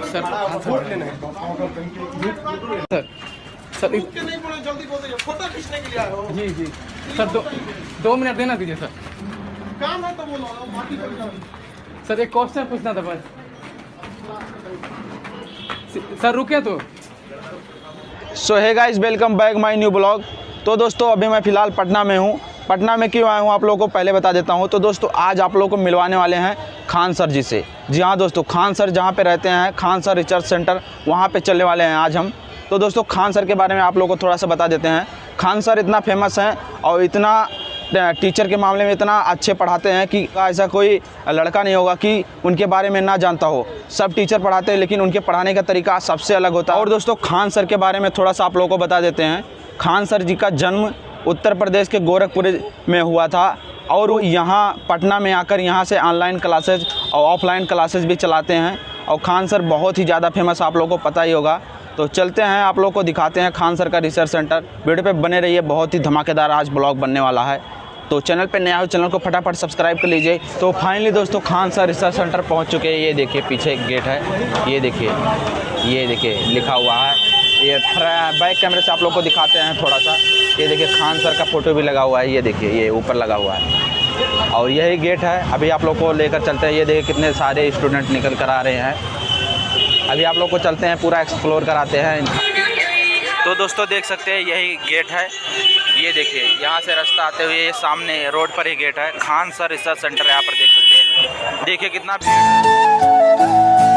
Sir sir जल्दी बोल photo खींचने के लिए आए हो? जी जी सर, 2 मिनट देना दीजिए सर। काम है तो बोलो। सर एक क्वेश्चन पूछना था बस। सर रुके तो। So hey guys, welcome back my new blog. तो दोस्तों अभी मैं फ़िलहाल पटना में हूँ। पटना में क्यों आया हूँ आप लोगों को पहले बता देता हूँ। तो दोस्तों आज आप लोगों को मिलवाने वाले हैं खान सर जी से। जी हाँ दोस्तों, खान सर जहाँ पे रहते हैं, खान सर रिसर्च सेंटर, वहाँ पे चलने वाले हैं आज हम। तो दोस्तों खान सर के बारे में आप लोगों को थोड़ा सा बता देते हैं। खान सर इतना फेमस हैं और इतना टीचर के मामले में इतना अच्छे पढ़ाते हैं कि ऐसा कोई लड़का नहीं होगा कि उनके बारे में ना जानता हो। सब टीचर पढ़ाते हैं लेकिन उनके पढ़ाने का तरीका सबसे अलग होता है। और दोस्तों खान सर के बारे में थोड़ा सा आप लोगों को बता देते हैं। खान सर जी का जन्म उत्तर प्रदेश के गोरखपुर में हुआ था और वो यहाँ पटना में आकर यहाँ से ऑनलाइन क्लासेज और ऑफलाइन क्लासेज भी चलाते हैं। और खान सर बहुत ही ज़्यादा फेमस, आप लोगों को पता ही होगा। तो चलते हैं, आप लोगों को दिखाते हैं खान सर का रिसर्च सेंटर। वीडियो पे बने रहिए, बहुत ही धमाकेदार आज ब्लॉग बनने वाला है। तो चैनल पे नया हो, चैनल को फटाफट सब्सक्राइब कर लीजिए। तो फाइनली दोस्तों खान सर रिसर्च सेंटर पहुंच चुके हैं। ये देखिए पीछे एक गेट है, ये देखिए लिखा हुआ है। ये बैक कैमरे से आप लोग को दिखाते हैं थोड़ा सा। ये देखिए खान सर का फ़ोटो भी लगा हुआ है, ये देखिए ये ऊपर लगा हुआ है। और यही गेट है। अभी आप लोग को लेकर चलते हैं। ये देखिए कितने सारे स्टूडेंट निकल कर आ रहे हैं। अभी आप लोग को चलते हैं, पूरा एक्सप्लोर कराते हैं। तो दोस्तों देख सकते हैं यही गेट है। ये देखिए यहाँ से रास्ता आते हुए ये सामने रोड पर ही गेट है। खान सर रिसर्च सेंटर यहाँ पर देख सकते हैं। देखिए कितना भीड़ है।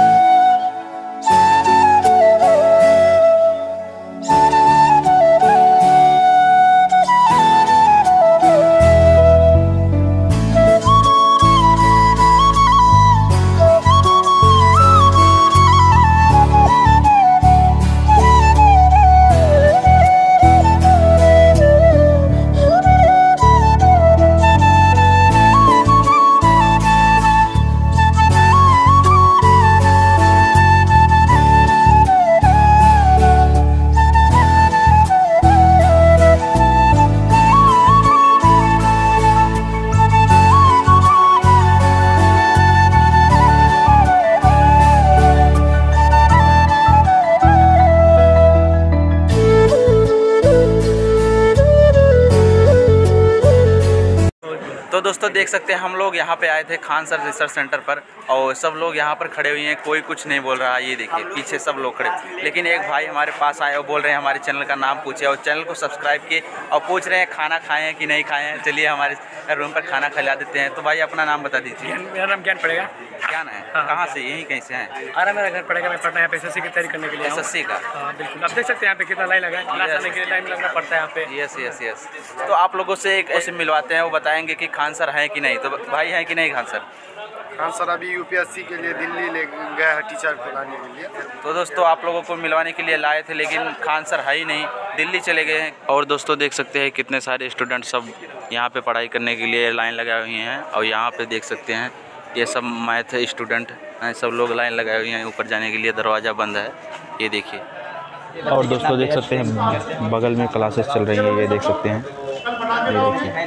तो दोस्तों देख सकते हैं हम लोग यहाँ पे आए थे खान सर रिसर्च सेंटर पर और सब लोग यहाँ पर खड़े हुए हैं, कोई कुछ नहीं बोल रहा है। ये देखिए पीछे सब लोग खड़े, लेकिन एक भाई हमारे पास आए और बोल रहे हैं हमारे चैनल का नाम पूछे और चैनल को सब्सक्राइब किए और पूछ रहे हैं खाना खाए हैं कि नहीं खाए हैं। चलिए हमारे रूम पर खाना खिला देते हैं। तो भाई अपना नाम बता दीजिए। मेरा नाम ज्ञान पड़ेगा। ज्ञान है? कहाँ से? यहीं कहीं से हैं? अरे मेरा घर पड़ेगा, मैं पटना यहाँ पे एसएससी की तैयारी करने के लिए। एसएससी का? हाँ बिल्कुल, आप देख सकते हैं यहाँ पे कितना लाइन लगा है। क्लास आने के लिए टाइम लगना पड़ता है यहाँ पे। यस। तो आप लोगों से एक ऐसे मिलवाते हैं, वो बताएंगे कि खान सर हैं कि नहीं। तो भाई हैं कि नहीं खान सर? खान सर अभी यूपीएससी के लिए दिल्ली ले गया है टीचर पढ़ाने के लिए। तो दोस्तों आप लोगों को मिलवाने के लिए लाए थे लेकिन खान सर है ही नहीं, दिल्ली चले गए हैं। और दोस्तों देख सकते हैं कितने सारे स्टूडेंट सब यहाँ पे पढ़ाई करने के लिए लाइन लगाए हुए हैं। और यहाँ पे देख सकते हैं ये सब मैथ स्टूडेंट हैं, सब लोग लाइन लगाए हुए हैं ऊपर जाने के लिए। दरवाज़ा बंद है, ये देखिए। और दोस्तों देख सकते हैं बगल में क्लासेस चल रही हैं, ये देख सकते हैं, ये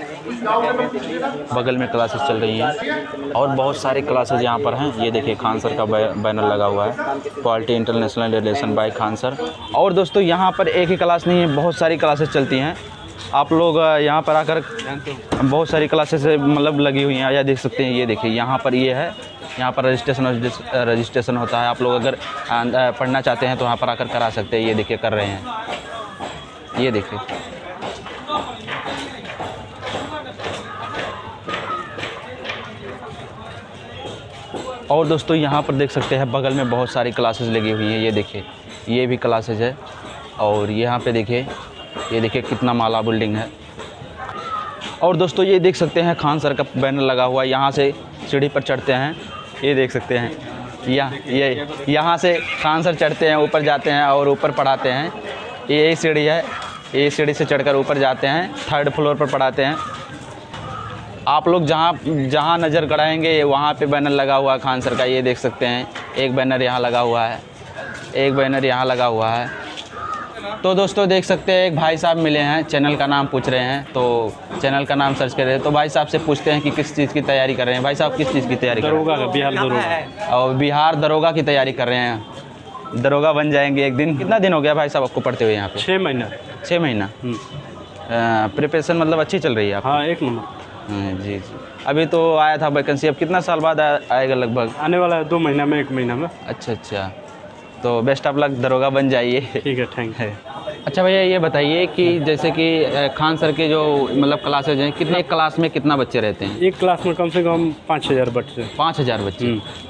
देखिए बगल में क्लासेस चल रही हैं और बहुत सारे क्लासेस यहाँ पर हैं। ये देखिए खान सर का बैनर लगा हुआ है, quality international relation by Khan sir. और दोस्तों यहाँ पर एक ही क्लास नहीं है, बहुत सारी क्लासेस चलती हैं। आप लोग यहाँ पर आकर बहुत सारी क्लासेस मतलब लगी हुई हैं, या देख सकते हैं। ये देखिए यहाँ पर ये है, यहाँ पर रजिस्ट्रेशन होता है। आप लोग अगर पढ़ना चाहते हैं तो यहाँ पर आकर करा सकते हैं। ये देखिए कर रहे हैं, ये देखिए। और दोस्तों यहाँ पर देख सकते हैं बगल में बहुत सारी क्लासेस लगी हुई हैं। ये देखिए ये भी क्लासेज है। और यहाँ पे देखिए, ये देखिए कितना माला बिल्डिंग है। और दोस्तों ये देख सकते हैं खान सर का बैनर लगा हुआ है। यहाँ से सीढ़ी पर चढ़ते हैं, ये देख सकते हैं। यहाँ से खान सर चढ़ते हैं, ऊपर जाते हैं और ऊपर पढ़ाते हैं। ये सीढ़ी है, ये सीढ़ी से चढ़कर ऊपर जाते हैं, 3rd फ्लोर पर पढ़ाते हैं। आप लोग जहाँ नज़र गड़ाएंगे वहाँ पे बैनर लगा हुआ है खान सर का, ये देख सकते हैं। एक बैनर यहाँ लगा हुआ है, एक बैनर यहाँ लगा हुआ है। तो दोस्तों देख सकते हैं एक भाई साहब मिले हैं, चैनल का नाम पूछ रहे हैं। तो चैनल का नाम सर्च कर रहे हैं। तो भाई साहब से पूछते हैं कि किस चीज़ की तैयारी कर रहे हैं। भाई साहब किस चीज़ की तैयारी कर रहे हैं? बिहार दरोगा। और बिहार दरोगा की तैयारी कर रहे हैं। दरोगा बन जाएंगे एक दिन। कितना दिन हो गया भाई साहब आपको पढ़ते हुए यहाँ पे? 6 महीना। 6 महीना। प्रिपरेशन मतलब अच्छी चल रही है आप? हाँ, 1 नंबर। जी जी। अभी तो आया था वैकेंसी, अब कितना साल बाद आएगा लगभग? आने वाला है 2 महीना में, 1 महीना में। अच्छा अच्छा, तो बेस्ट ऑफ लक, दरोगा बन जाइए। ठीक है, थैंक यू। अच्छा भैया ये बताइए कि जैसे कि खान सर के जो मतलब क्लासेज हैं, कितने एक क्लास में कितना बच्चे रहते हैं? एक क्लास में कम से कम 5,000 बच्चे। 5,000 बच्चे।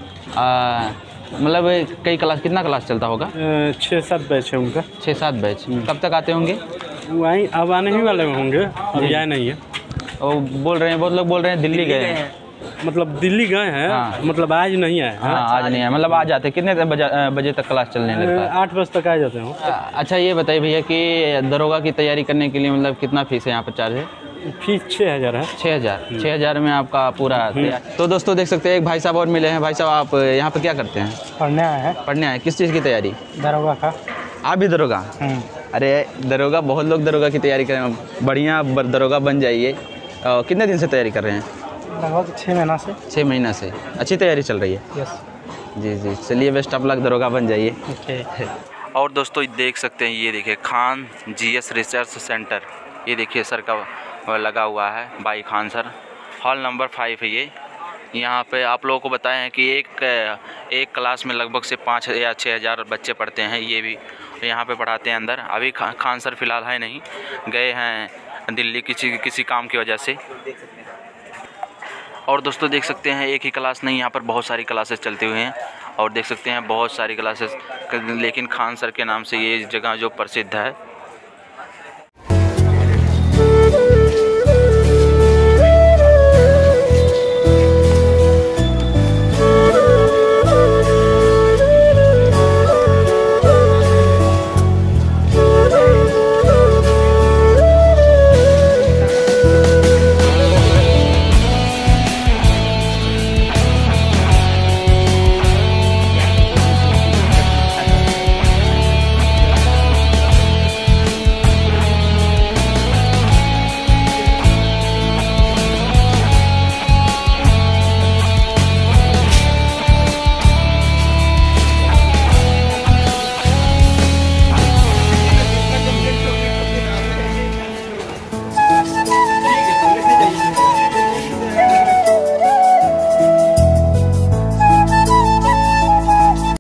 मतलब कई क्लास, कितना क्लास चलता होगा? 6-7 बैच है उनका। 6-7 बैच। कब तक आते होंगे? वहीं अब आने ही वाले होंगे, अब आए नहीं है। और बोल रहे हैं, बहुत लोग बोल रहे हैं दिल्ली गए हैं। मतलब दिल्ली गए हैं। हाँ। मतलब आज नहीं आए। हाँ आज नहीं है, मतलब आ जाते। कितने बजे तक क्लास चलने लगता है? 8 बजे तक आ जाते हैं। अच्छा ये बताइए भैया कि दरोगा की तैयारी करने के लिए मतलब कितना फीस है यहाँ पर चार्ज है? फीस 6,000 है। 6,000 में आपका पूरा तो दोस्तों देख सकते हैं एक भाई साहब और मिले हैं। भाई साहब आप यहाँ पे क्या करते हैं? पढ़ने आए हैं। पढ़ने आए, किस चीज़ की तैयारी? दरोगा का। आप भी दरोगा? अरे दरोगा, बहुत लोग दरोगा की तैयारी कर रहे हैं, बढ़िया दरोगा बन जाइए। कितने दिन से तैयारी कर रहे हैं? लगभग 6 महीना से। 6 महीना से अच्छी तैयारी चल रही है? यस। जी जी, चलिए बेस्ट ऑफ लक, दरोगा बन जाइए। ओके। और दोस्तों देख सकते हैं, ये देखिए खान जीएस रिसर्च सेंटर, ये देखिए सर का लगा हुआ है, भाई खान सर। हॉल नंबर 5 है ये। यहाँ पे आप लोगों को बताएं हैं कि एक क्लास में लगभग से 5 या 6,000 बच्चे पढ़ते हैं। ये भी यहाँ पे पढ़ाते हैं अंदर। अभी खान सर फिलहाल है नहीं, गए हैं दिल्ली किसी काम की वजह से। और दोस्तों देख सकते हैं एक ही क्लास नहीं, यहाँ पर बहुत सारी क्लासेस चलती हुई हैं। और देख सकते हैं बहुत सारी क्लासेस, लेकिन खान सर के नाम से ये जगह जो प्रसिद्ध है।